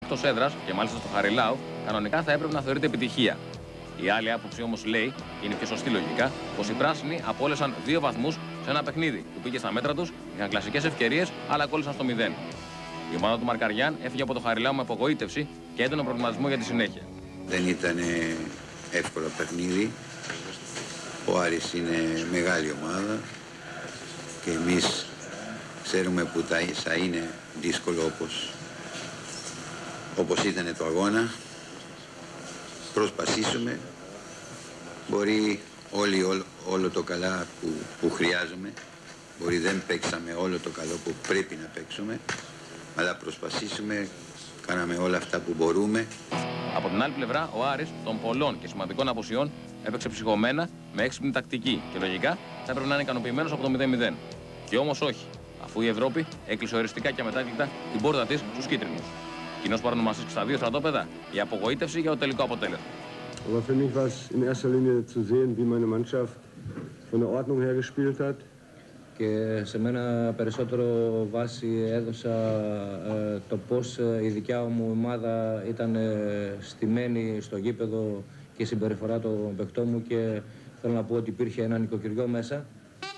Εκτός έδρας και μάλιστα στο Χαριλάου, κανονικά θα έπρεπε να θεωρείται επιτυχία. Η άλλη άποψη όμως λέει, και είναι πιο σωστή λογικά, πως οι πράσινοι απόλυσαν 2 βαθμούς σε ένα παιχνίδι που πήγε στα μέτρα τους, είχαν κλασικές ευκαιρίες, αλλά κόλλησαν στο 0. Η ομάδα του Μαρκαριάν έφυγε από το Χαριλάου με απογοήτευση και έντονο προβληματισμό για τη συνέχεια. Δεν ήταν εύκολο παιχνίδι. Ο Άρης είναι μεγάλη ομάδα και εμείς ξέρουμε που θα είναι δύσκολο όπως ήταν το αγώνα. Προσπαθήσουμε, μπορεί όλο το καλά που χρειάζομαι, μπορεί δεν παίξαμε όλο το καλό που πρέπει να παίξουμε, αλλά προσπαθήσουμε, κάναμε όλα αυτά που μπορούμε. Από την άλλη πλευρά, ο Άρης των πολλών και σημαντικών απουσιών έπαιξε ψυχωμένα με έξυπνη τακτική και λογικά θα έπρεπε να είναι ικανοποιημένος από το 0-0. Και όμως όχι, αφού η Ευρώπη έκλεισε οριστικά και αμετάκλητα την πόρτα της στους κίτρινους. Κοινός παρονομαστής και στα 2 στρατόπεδα, η απογοήτευση για το τελικό αποτέλεσμα. Aber für mich war es in erster Linie zu sehen, wie meine Mannschaft von der Ordnung her gespielt hat. Και σε μένα περισσότερο βάση έδωσα το πώς η δικιά μου ομάδα ήταν στημένη στο γήπεδο και η συμπεριφορά των παιχτών μου, και θέλω να πω ότι υπήρχε ένα νοικοκυριό μέσα.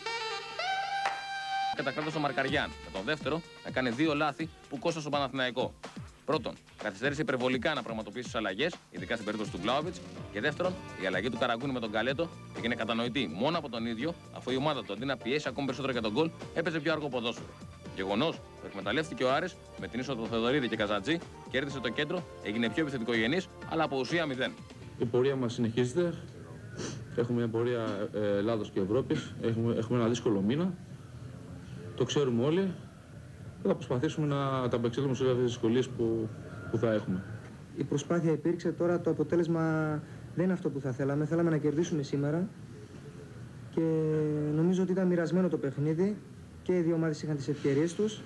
Κατακράτησε τον Μαρκαριάν, με τον δεύτερο να κάνει 2 λάθη που κόστησαν στον Παναθηναϊκό. Πρώτον, καθυστέρησε υπερβολικά να πραγματοποιήσει τις αλλαγές, ειδικά στην περίπτωση του Βλάοβιτς. Και δεύτερον, η αλλαγή του Καραγκούνη με τον Καλέτο έγινε κατανοητή μόνο από τον ίδιο, αφού η ομάδα του αντί να πιέσει ακόμη περισσότερο για τον γκολ, έπαιζε πιο αργό ποδόσφαιρο. Γεγονός που εκμεταλλεύτηκε ο Άρης με την είσοδο του Θεοδωρίδη και Καζατζή, κέρδισε το κέντρο, έγινε πιο επιθετικογενής, αλλά από ουσία 0. Η πορεία μας συνεχίζεται. Έχουμε μια πορεία Ελλάδος και Ευρώπης. Έχουμε ένα δύσκολο μήνα. Το ξέρουμε όλοι. Θα προσπαθήσουμε να τα απεξέλθουμε σε όλες τις δυσκολίες που θα έχουμε. Η προσπάθεια υπήρξε, τώρα το αποτέλεσμα δεν είναι αυτό που θα θέλαμε. Θέλαμε να κερδίσουμε σήμερα και νομίζω ότι ήταν μοιρασμένο το παιχνίδι και οι 2 ομάδες είχαν τις ευκαιρίες τους.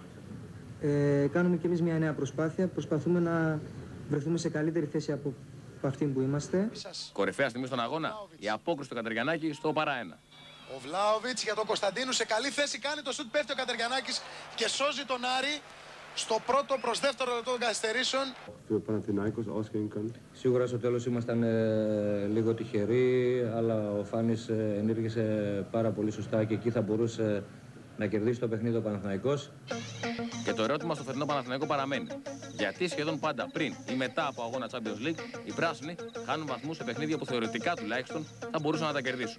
Κάνουμε κι εμείς μια νέα προσπάθεια. Προσπαθούμε να βρεθούμε σε καλύτερη θέση από αυτή που είμαστε. Κορυφαία στιγμή στον αγώνα, η απόκριση του Κατεργιανάκη στο παρά-1. Ο Βλάοβιτς για τον Κωνσταντίνου σε καλή θέση, κάνει το σουτ, πέφτει ο Κατεργιανάκης και σώζει τον Άρη στο πρώτο προς δεύτερο λεπτό των καθυστερήσεων. Σίγουρα στο τέλος ήμασταν λίγο τυχεροί, αλλά ο Φάνης ενήργησε πάρα πολύ σωστά και εκεί θα μπορούσε να κερδίσει το παιχνίδι ο Παναθηναϊκός. Και το ερώτημα στο φετινό Παναθηναϊκό παραμένει. Γιατί σχεδόν πάντα πριν ή μετά από αγώνα Champions League οι πράσινοι χάνουν βαθμούς σε παιχνίδια που θεωρητικά τουλάχιστον θα μπορούσαν να τα κερδίσουν.